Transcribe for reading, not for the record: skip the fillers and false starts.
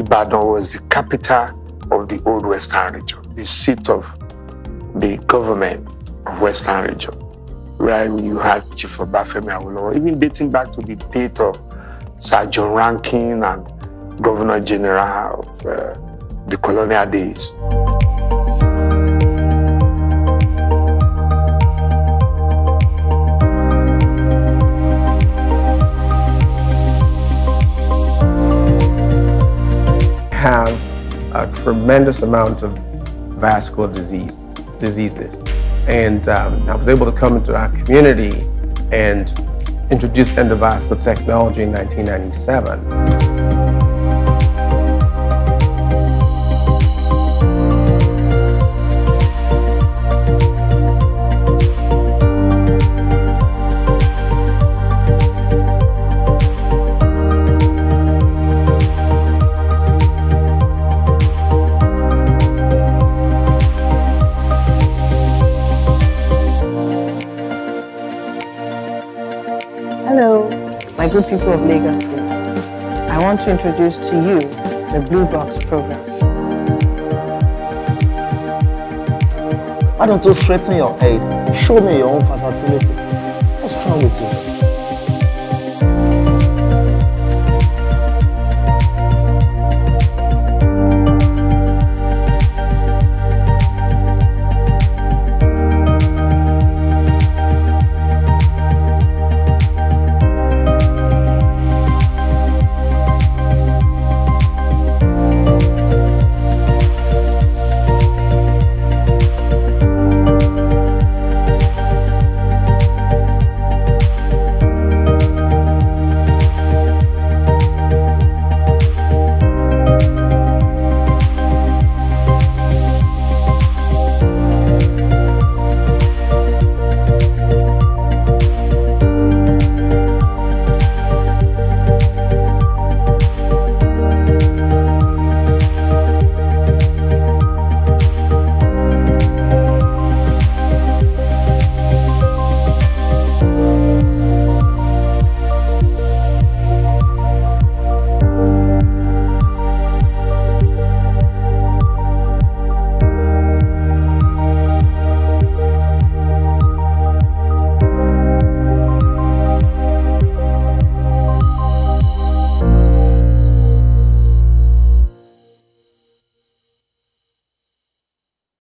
Ibadan was the capital of the old Western region, the seat of the government of Western region, where you had Chief Obafemi Awolowo, even dating back to the date of Sir John Rankin and Governor General of the colonial days. Have a tremendous amount of vascular diseases, and I was able to come into our community and introduce endovascular technology in 1997. Hello, my good people of Lagos State. I want to introduce to you the Blue Box program. Why don't you straighten your head? Show me your own versatility. What's wrong with you?